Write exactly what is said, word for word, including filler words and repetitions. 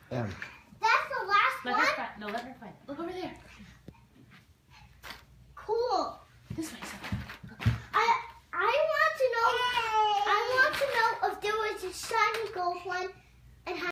M. That's the last Let one? her find. No, let her find. Look over there. Cool. This way, Sophie. I I want to know I want to know if there was a shiny gold one.